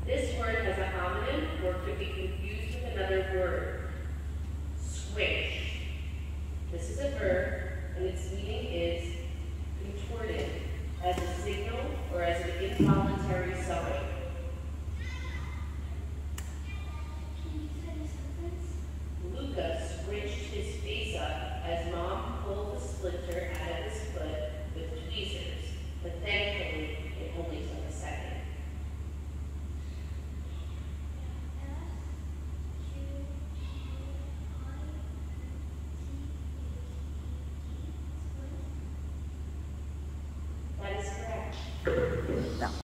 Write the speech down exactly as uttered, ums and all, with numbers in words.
This word has a homonym or could be confused with another word. Squish. This is a verb, and its meaning is contorted as a signal or as an involuntary sign. Luca squished his face up as Mom pulled the splinter out of his foot with tweezers, but thankfully it only took a second. That is correct.